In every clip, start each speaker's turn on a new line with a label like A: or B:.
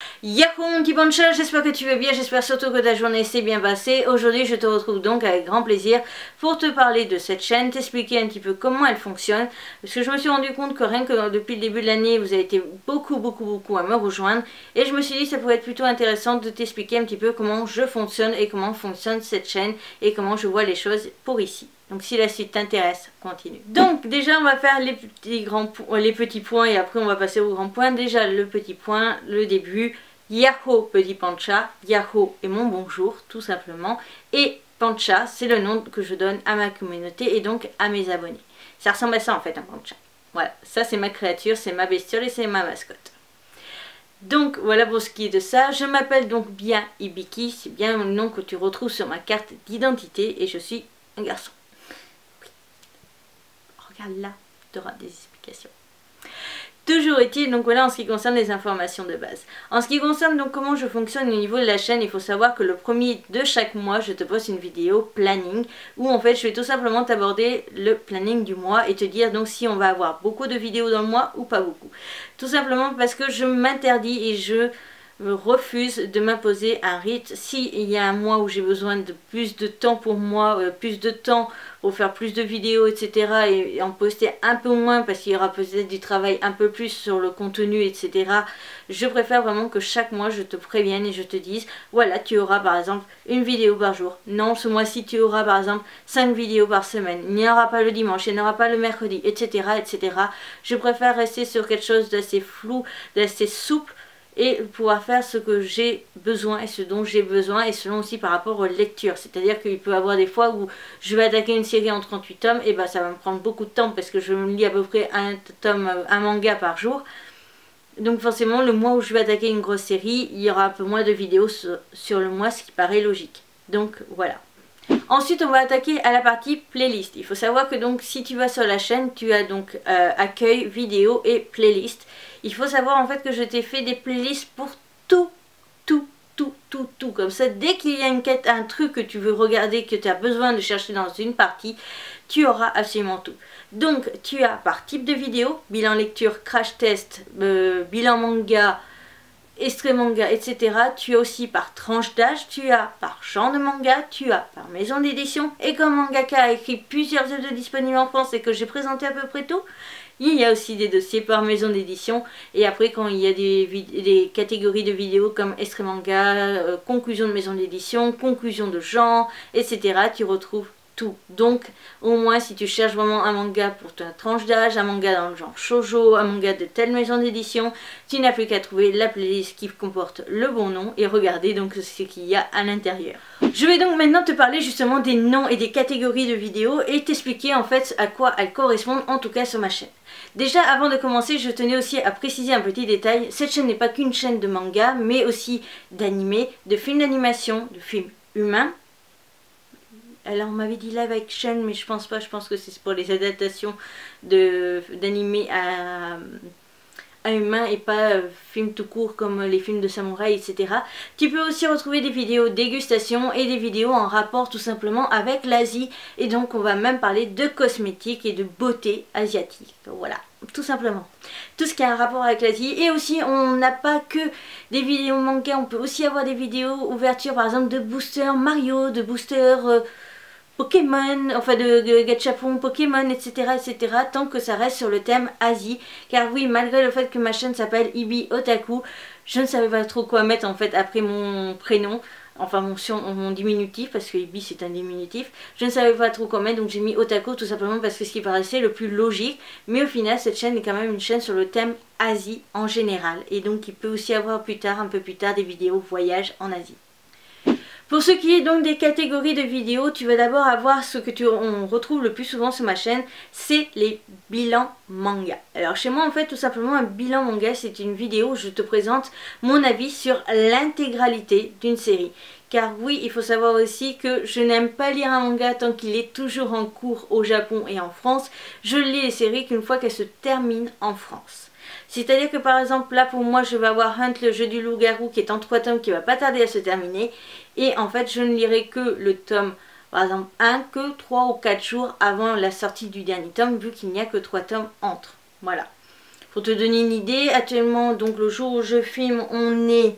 A: Yahoo mon petit Pancha, j'espère que tu vas bien, j'espère surtout que ta journée s'est bien passée. Aujourd'hui je te retrouve donc avec grand plaisir pour te parler de cette chaîne, t'expliquer un petit peu comment elle fonctionne. Parce que je me suis rendu compte que rien que depuis le début de l'année vous avez été beaucoup à me rejoindre. Et je me suis dit que ça pourrait être plutôt intéressant de t'expliquer un petit peu comment je fonctionne et comment fonctionne cette chaîne et comment je vois les choses pour ici. Donc si la suite t'intéresse, continue. Donc déjà on va faire les petits points et après on va passer aux grands points. Déjà le petit point, le début. Yahoo petit Pancha, Yahoo est mon bonjour tout simplement. Et Pancha c'est le nom que je donne à ma communauté et donc à mes abonnés. Ça ressemble à ça en fait un Pancha. Voilà, ça c'est ma créature, c'est ma bestiole et c'est ma mascotte. Donc voilà pour ce qui est de ça, je m'appelle donc bien Ibiki, c'est bien le nom que tu retrouves sur ma carte d'identité et je suis un garçon. Oui. Regarde là, tu auras des explications. Toujours est-il, donc voilà en ce qui concerne les informations de base. En ce qui concerne donc comment je fonctionne au niveau de la chaîne, il faut savoir que le premier de chaque mois, je te poste une vidéo planning où en fait je vais tout simplement t'aborder le planning du mois et te dire donc si on va avoir beaucoup de vidéos dans le mois ou pas beaucoup. Tout simplement parce que je m'interdis et je refuse de m'imposer un rythme. S'il y a un mois où j'ai besoin de plus de temps pour moi, plus de temps pour faire plus de vidéos, etc. et en poster un peu moins parce qu'il y aura peut-être du travail un peu plus sur le contenu, etc. Je préfère vraiment que chaque mois je te prévienne et je te dise, voilà, tu auras par exemple une vidéo par jour. Non, ce mois-ci tu auras par exemple 5 vidéos par semaine. Il n'y aura pas le dimanche, il n'y aura pas le mercredi, etc. etc. Je préfère rester sur quelque chose d'assez flou, d'assez souple, et pouvoir faire ce que j'ai besoin et ce dont j'ai besoin et selon aussi par rapport aux lectures. C'est-à-dire qu'il peut y avoir des fois où je vais attaquer une série en 38 tomes et ben ça va me prendre beaucoup de temps parce que je me lis à peu près un manga par jour. Donc forcément le mois où je vais attaquer une grosse série, il y aura un peu moins de vidéos sur le mois, ce qui paraît logique. Donc voilà. Ensuite on va attaquer à la partie playlist. Il faut savoir que donc si tu vas sur la chaîne, tu as donc accueil, vidéo et playlist. Il faut savoir en fait que je t'ai fait des playlists pour tout. Comme ça, dès qu'il y a un truc que tu veux regarder, que tu as besoin de chercher dans une partie, tu auras absolument tout. Donc tu as par type de vidéo, bilan lecture, crash test, bilan manga, extrait manga, etc. Tu as aussi par tranche d'âge, tu as par genre de manga, tu as par maison d'édition. Et comme Mangaka a écrit plusieurs œuvres disponibles en France et que j'ai présenté à peu près tout, il y a aussi des dossiers par maison d'édition. Et après quand il y a des catégories de vidéos comme extrait manga, conclusion de maison d'édition, conclusion de genre, etc. tu retrouves tout. Donc au moins si tu cherches vraiment un manga pour ta tranche d'âge, un manga dans le genre shoujo, un manga de telle maison d'édition, tu n'as plus qu'à trouver la playlist qui comporte le bon nom et regarder donc ce qu'il y a à l'intérieur. Je vais donc maintenant te parler justement des noms et des catégories de vidéos et t'expliquer en fait à quoi elles correspondent en tout cas sur ma chaîne. Déjà avant de commencer je tenais aussi à préciser un petit détail, cette chaîne n'est pas qu'une chaîne de manga mais aussi d'animé, de films d'animation, de films humains. Alors on m'avait dit live action mais je pense pas, je pense que c'est pour les adaptations d'animés à humains et pas films tout court comme les films de samouraï, etc. Tu peux aussi retrouver des vidéos dégustation et des vidéos en rapport tout simplement avec l'Asie et donc on va même parler de cosmétiques et de beauté asiatique. Voilà, tout simplement. Tout ce qui a un rapport avec l'Asie et aussi on n'a pas que des vidéos manga, on peut aussi avoir des vidéos ouverture par exemple de boosters Mario, de boosters Pokémon, enfin de gachapon Pokémon, etc., etc., tant que ça reste sur le thème Asie. Car oui, malgré le fait que ma chaîne s'appelle Ibi Otaku, je ne savais pas trop quoi mettre en fait après mon prénom, enfin mon diminutif, parce que Ibi c'est un diminutif. Je ne savais pas trop quoi mettre, donc j'ai mis Otaku tout simplement parce que ce qui paraissait le plus logique. Mais au final, cette chaîne est quand même une chaîne sur le thème Asie en général. Et donc il peut aussi avoir plus tard, un peu plus tard, des vidéos voyage en Asie. Pour ce qui est donc des catégories de vidéos, tu vas d'abord avoir ce que on retrouve le plus souvent sur ma chaîne, c'est les bilans manga. Alors chez moi en fait tout simplement un bilan manga c'est une vidéo où je te présente mon avis sur l'intégralité d'une série. Car oui, il faut savoir aussi que je n'aime pas lire un manga tant qu'il est toujours en cours au Japon et en France. Je lis les séries qu'une fois qu'elles se terminent en France. C'est-à-dire que par exemple là pour moi je vais avoir Hunt le jeu du loup-garou qui est en 3 tomes qui va pas tarder à se terminer. Et en fait je ne lirai que le tome par exemple 1 que 3 ou 4 jours avant la sortie du dernier tome vu qu'il n'y a que 3 tomes entre. Voilà. Pour te donner une idée, actuellement, donc le jour où je filme, on est...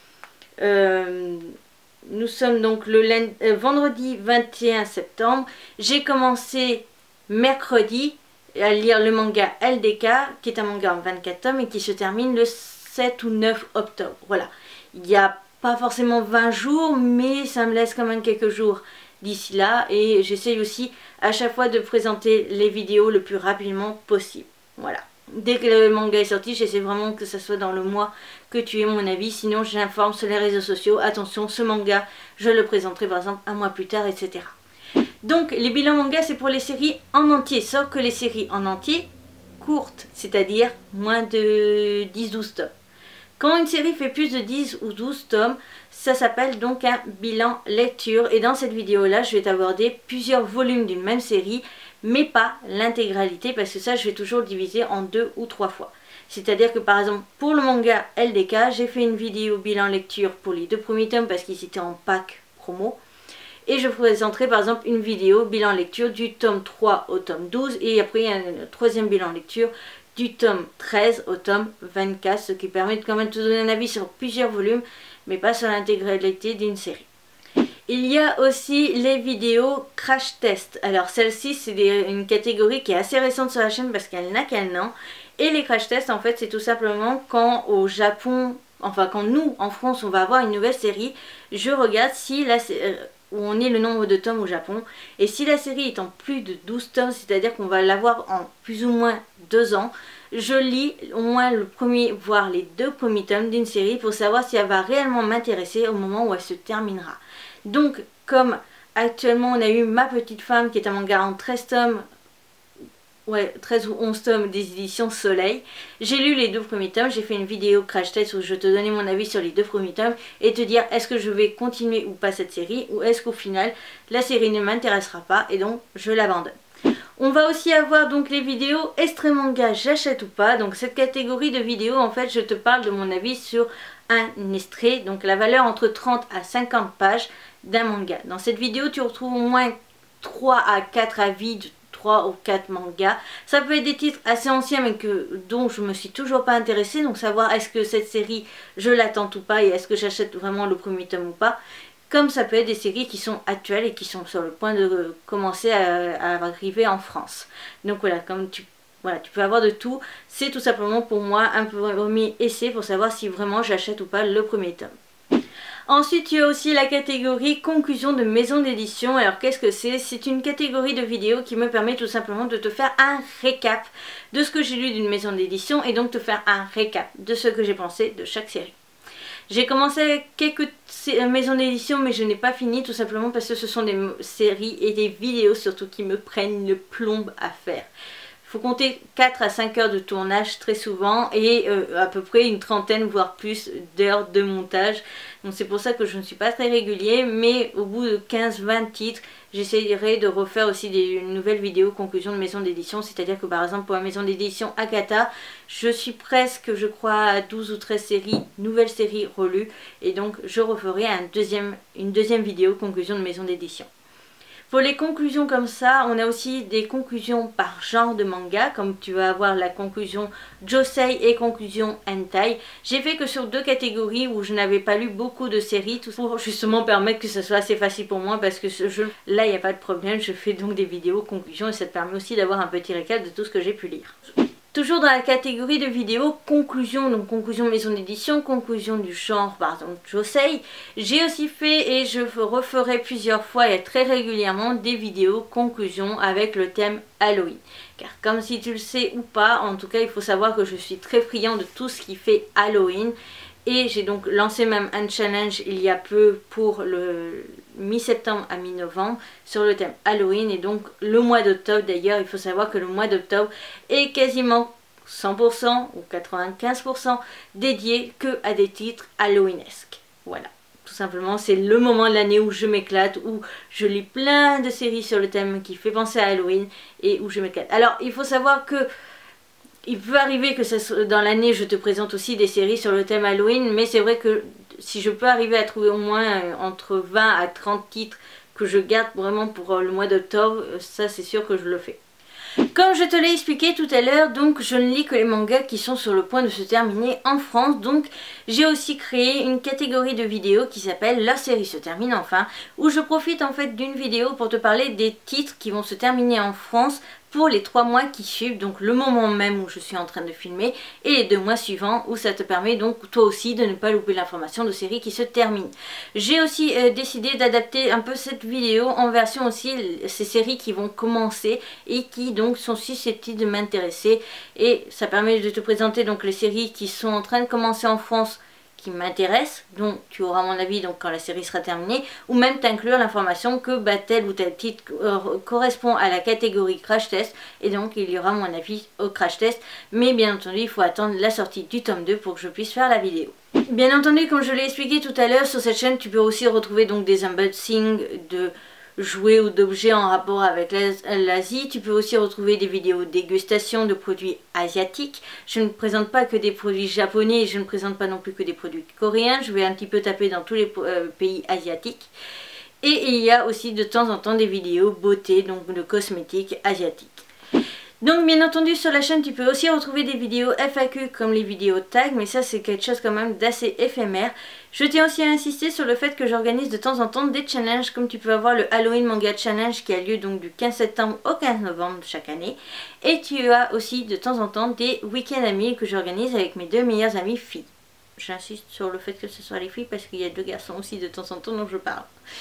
A: nous sommes donc le vendredi 21 septembre. J'ai commencé mercredi à lire le manga LDK, qui est un manga en 24 tomes et qui se termine le 7 ou 9 octobre. Voilà. Il n'y a pas forcément 20 jours, mais ça me laisse quand même quelques jours d'ici là. Et j'essaye aussi à chaque fois de présenter les vidéos le plus rapidement possible. Voilà. Dès que le manga est sorti, j'essaie vraiment que ça soit dans le mois que tu aies mon avis. Sinon, j'informe sur les réseaux sociaux. Attention, ce manga, je le présenterai par exemple un mois plus tard, etc. Donc, les bilans manga, c'est pour les séries en entier. Sauf que les séries en entier, courtes, c'est-à-dire moins de 10-12 tomes. Quand une série fait plus de 10 ou 12 tomes, ça s'appelle donc un bilan lecture. Et dans cette vidéo-là, je vais t'aborder plusieurs volumes d'une même série, mais pas l'intégralité, parce que ça, je vais toujours le diviser en 2 ou 3 fois. C'est-à-dire que par exemple, pour le manga LDK, j'ai fait une vidéo bilan lecture pour les 2 premiers tomes, parce qu'ils étaient en pack promo. Et je présenterai par exemple une vidéo bilan lecture du tome 3 au tome 12, et après un troisième bilan lecture du tome 13 au tome 24, ce qui permet de quand même te donner un avis sur plusieurs volumes, mais pas sur l'intégralité d'une série. Il y a aussi les vidéos crash test. Alors celle-ci, c'est une catégorie qui est assez récente sur la chaîne parce qu'elle n'a qu'un an. Et les crash tests, en fait, c'est tout simplement quand au Japon, enfin quand nous, en France, on va avoir une nouvelle série, je regarde si où on est le nombre de tomes au Japon. Et si la série est en plus de 12 tomes, c'est-à-dire qu'on va l'avoir en plus ou moins 2 ans, je lis au moins le premier, voire les 2 premiers tomes d'une série pour savoir si elle va réellement m'intéresser au moment où elle se terminera. Donc, comme actuellement on a eu Ma Petite Femme qui est un manga en 13 tomes, ouais, 13 ou 11 tomes des éditions Soleil. J'ai lu les 2 premiers tomes, j'ai fait une vidéo crash test où je te donnais mon avis sur les 2 premiers tomes et te dire est-ce que je vais continuer ou pas cette série, ou est-ce qu'au final la série ne m'intéressera pas et donc je l'abandonne. On va aussi avoir donc les vidéos extrait manga, j'achète ou pas. Donc cette catégorie de vidéos, en fait, je te parle de mon avis sur un extrait, donc la valeur entre 30 à 50 pages d'un manga. Dans cette vidéo, tu retrouves au moins 3 à 4 avis de 3 ou 4 mangas. Ça peut être des titres assez anciens mais dont je me suis toujours pas intéressée, donc savoir est-ce que cette série je l'attends ou pas et est-ce que j'achète vraiment le premier tome ou pas. Comme ça peut être des séries qui sont actuelles et qui sont sur le point de commencer à arriver en France. Donc voilà, comme tu peux avoir de tout. C'est tout simplement pour moi un premier essai pour savoir si vraiment j'achète ou pas le premier tome. Ensuite, il y a aussi la catégorie conclusion de maison d'édition. Alors qu'est-ce que c'est? C'est une catégorie de vidéos qui me permet tout simplement de te faire un récap de ce que j'ai lu d'une maison d'édition et donc te faire un récap de ce que j'ai pensé de chaque série. J'ai commencé avec quelques maisons d'édition mais je n'ai pas fini tout simplement parce que ce sont des séries et des vidéos surtout qui me prennent le plomb à faire. Il faut compter 4 à 5 heures de tournage très souvent et à peu près une trentaine voire plus d'heures de montage. Donc c'est pour ça que je ne suis pas très régulier, mais au bout de 15-20 titres, j'essayerai de refaire aussi des nouvelles vidéos conclusion de maison d'édition. C'est-à-dire que par exemple pour la maison d'édition Akata, je suis presque je crois à 12 ou 13 séries, nouvelles séries relues. Et donc je referai une deuxième vidéo conclusion de maison d'édition. Pour les conclusions comme ça, on a aussi des conclusions par genre de manga, comme tu vas avoir la conclusion Josei et conclusion Hentai. J'ai fait que sur 2 catégories où je n'avais pas lu beaucoup de séries, tout pour justement permettre que ce soit assez facile pour moi, parce que là il n'y a pas de problème, je fais donc des vidéos conclusions et ça te permet aussi d'avoir un petit récap de tout ce que j'ai pu lire. Toujours dans la catégorie de vidéos conclusion, donc conclusion maison d'édition, conclusion du genre par exemple Josei, j'ai aussi fait et je referai plusieurs fois et très régulièrement des vidéos conclusion avec le thème Halloween. Car comme si tu le sais ou pas, en tout cas il faut savoir que je suis très friand de tout ce qui fait Halloween. Et j'ai donc lancé même un challenge il y a peu pour le mi-septembre à mi-novembre sur le thème Halloween. Et donc le mois d'octobre d'ailleurs, il faut savoir que le mois d'octobre est quasiment 100% ou 95% dédié que à des titres halloweenesques. Voilà, tout simplement c'est le moment de l'année où je m'éclate, où je lis plein de séries sur le thème qui fait penser à Halloween et où je m'éclate. Alors il faut savoir que il peut arriver que dans l'année je te présente aussi des séries sur le thème Halloween, mais c'est vrai que si je peux arriver à trouver au moins entre 20 à 30 titres que je garde vraiment pour le mois d'octobre, ça c'est sûr que je le fais. Comme je te l'ai expliqué tout à l'heure, donc je ne lis que les mangas qui sont sur le point de se terminer en France. Donc j'ai aussi créé une catégorie de vidéos qui s'appelle La série se termine enfin, où je profite en fait d'une vidéo pour te parler des titres qui vont se terminer en France pour les 3 mois qui suivent, donc le moment même où je suis en train de filmer et les 2 mois suivants où ça te permet donc toi aussi de ne pas louper l'information de séries qui se terminent. J'ai aussi décidé d'adapter un peu cette vidéo en version aussi ces séries qui vont commencer et qui donc sont susceptibles de m'intéresser, et ça permet de te présenter donc les séries qui sont en train de commencer en France qui m'intéresse, donc tu auras mon avis donc quand la série sera terminée, ou même t'inclure l'information que tel ou tel titre correspond à la catégorie crash test, et donc il y aura mon avis au crash test, mais bien entendu il faut attendre la sortie du tome 2 pour que je puisse faire la vidéo. Bien entendu, comme je l'ai expliqué tout à l'heure, sur cette chaîne tu peux aussi retrouver donc des unboxings de jouets ou d'objets en rapport avec l'Asie. Tu peux aussi retrouver des vidéos dégustation de produits asiatiques. Je ne présente pas que des produits japonais et je ne présente pas non plus que des produits coréens. Je vais un petit peu taper dans tous les pays asiatiques. Et il y a aussi de temps en temps des vidéos beauté, donc de cosmétiques asiatiques. Donc bien entendu sur la chaîne tu peux aussi retrouver des vidéos FAQ comme les vidéos tag, mais ça c'est quelque chose quand même d'assez éphémère. Je tiens aussi à insister sur le fait que j'organise de temps en temps des challenges, comme tu peux avoir le Halloween Manga Challenge qui a lieu donc du 15 septembre au 15 novembre chaque année. Et tu as aussi de temps en temps des week-ends amis que j'organise avec mes 2 meilleures amies filles. J'insiste sur le fait que ce soit les filles parce qu'il y a 2 garçons aussi de temps en temps dont je parle.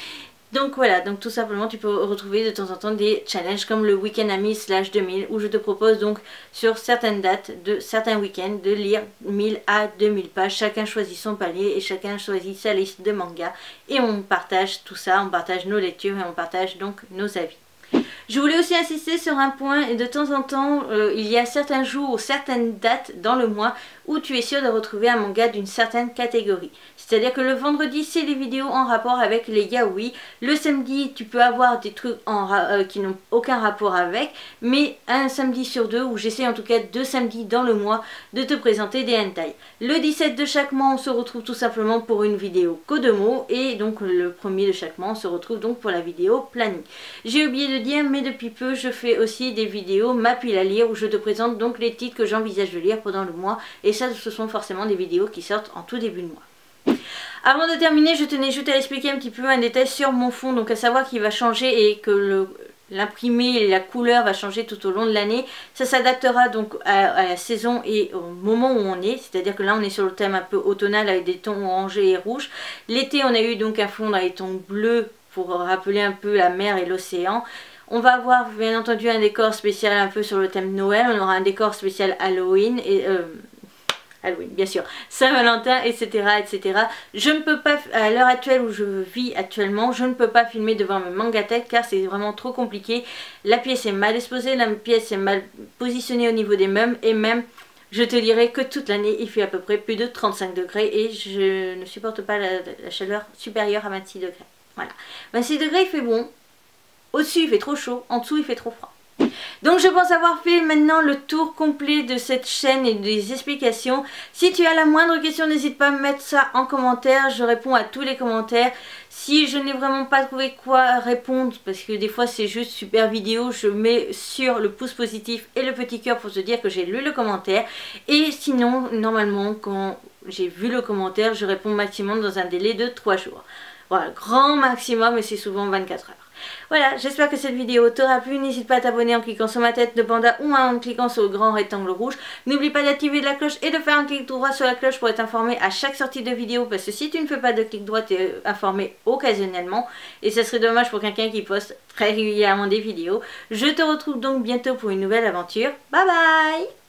A: Donc voilà, donc tout simplement tu peux retrouver de temps en temps des challenges comme le Week-end Ami /2000 où je te propose donc sur certaines dates de certains week-ends de lire 1000 à 2000 pages. Chacun choisit son palier et chacun choisit sa liste de mangas et on partage tout ça, on partage nos lectures et on partage donc nos avis. Je voulais aussi insister sur un point, et de temps en temps il y a certains jours ou certaines dates dans le mois où tu es sûr de retrouver un manga d'une certaine catégorie. C'est-à-dire que le vendredi c'est les vidéos en rapport avec les yaoi, le samedi tu peux avoir des trucs qui n'ont aucun rapport avec, mais un samedi sur 2, ou j'essaie en tout cas 2 samedis dans le mois de te présenter des hentai. Le 17 de chaque mois on se retrouve tout simplement pour une vidéo Kodomo, et donc le 1er de chaque mois on se retrouve donc pour la vidéo planning. J'ai oublié de dire, mais depuis peu je fais aussi des vidéos ma pile à lire où je te présente donc les titres que j'envisage de lire pendant le mois, et ça ce sont forcément des vidéos qui sortent en tout début de mois. Avant de terminer, je tenais juste à expliquer un petit peu un détail sur mon fond, donc à savoir qu'il va changer et que l'imprimé et la couleur va changer tout au long de l'année. Ça s'adaptera donc à la saison et au moment où on est, c'est-à-dire que là on est sur le thème un peu automnal avec des tons orangés et rouges. L'été on a eu donc un fond dans les tons bleus pour rappeler un peu la mer et l'océan. On va avoir bien entendu un décor spécial un peu sur le thème Noël, on aura un décor spécial Halloween et Halloween, bien sûr, Saint-Valentin, etc., etc. Je ne peux pas, à l'heure actuelle où je vis actuellement, je ne peux pas filmer devant mes mangatech car c'est vraiment trop compliqué. La pièce est mal exposée, la pièce est mal positionnée au niveau des meubles, et même, je te dirais que toute l'année, il fait à peu près plus de 35 degrés et je ne supporte pas la chaleur supérieure à 26 degrés. Voilà, 26 degrés il fait bon, au-dessus il fait trop chaud, en dessous il fait trop froid. Donc je pense avoir fait maintenant le tour complet de cette chaîne et des explications. Si tu as la moindre question, n'hésite pas à me mettre ça en commentaire, je réponds à tous les commentaires. Si je n'ai vraiment pas trouvé quoi répondre, parce que des fois c'est juste super vidéo, je mets sur le pouce positif et le petit cœur pour te dire que j'ai lu le commentaire. Et sinon, normalement, quand j'ai vu le commentaire, je réponds maximum dans un délai de 3 jours. Voilà, grand maximum, et c'est souvent 24 heures. Voilà, j'espère que cette vidéo t'aura plu. N'hésite pas à t'abonner en cliquant sur ma tête de panda ou en cliquant sur le grand rectangle rouge. N'oublie pas d'activer la cloche et de faire un clic droit sur la cloche pour être informé à chaque sortie de vidéo. Parce que si tu ne fais pas de clic droit, tu es informé occasionnellement. Et ça serait dommage pour quelqu'un qui poste très régulièrement des vidéos. Je te retrouve donc bientôt pour une nouvelle aventure. Bye bye!